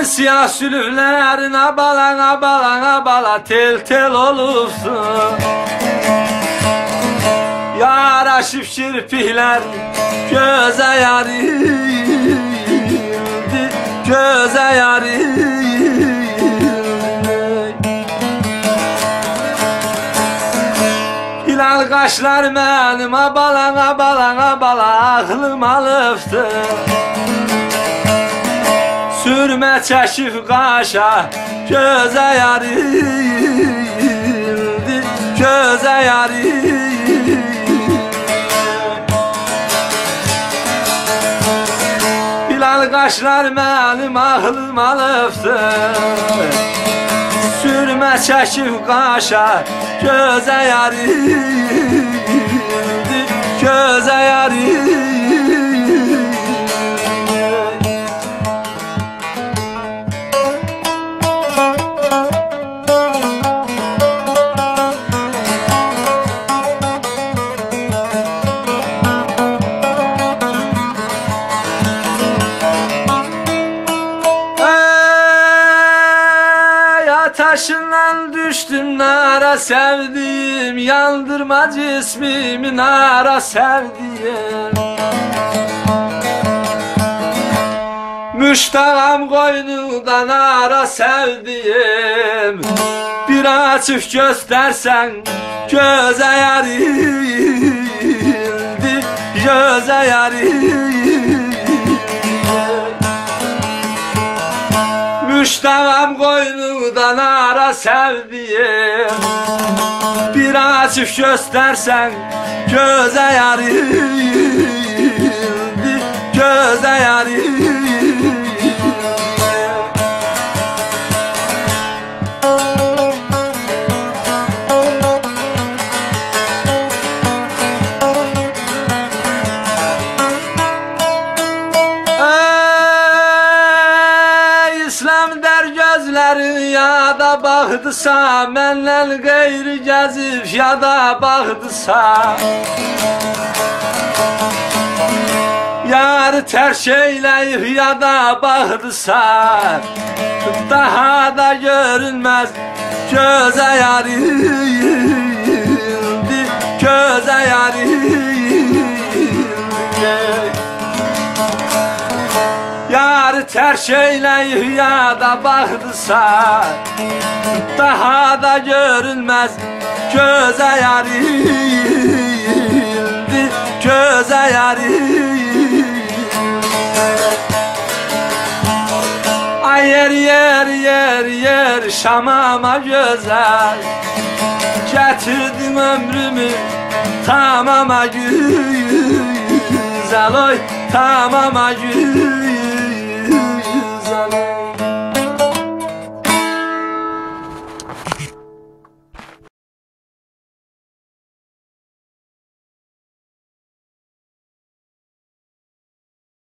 siyah sülüklerin abala tel tel olursun. Yaraşıp şirpihler göze yarildi, göze yarildi. Hilal kaşlar benim abala aklım alıptı. Sürme çeşif kaşa göze yarildi, göze yarildi. Hilal kaşlar benim aklım alıptı. Sürme çeşif kaşa göze yarildi, göze yarildi. Taşından düştüm nara sevdiğim, yandırma cismimi nara sevdiğim. Müştağam koynunda nara sevdiğim. Bir açıp göstersen göze yarildi, göze yarildi. Müştağam koynunda nara sevdiğim. Bir açıp göstersen göze yarildi, göze yarildi. İslam der gözlerin ya da baxdısa, məndən qeyri gəzib ya da baxdısa. Yarı tərk eyləyib ya da baxdısa, daha da görünməz göze yarildi, göze yarildi. Yarı tərk eyləyib ya da baxdısa, daha da görünməz göze yarildi, göze yarildi. Ay yer yer yer yer şamama güzel, getirdim ömrümü tamama güzel, oy tamama güzel.